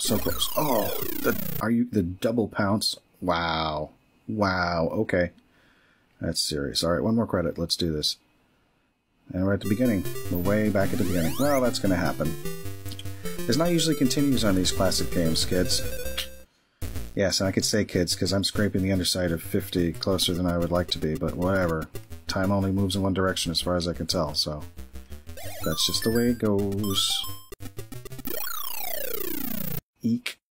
So close. Oh, are you the double pounce? Wow. Wow. Okay. That's serious. All right, one more credit. Let's do this. And we're at the beginning. We're way back at the beginning. Well, that's going to happen. There's not usually continues on these classic games, kids. Yes, and I could say kids because I'm scraping the underside of 50 closer than I would like to be, but whatever. Time only moves in one direction as far as I can tell, so that's just the way it goes. Eek.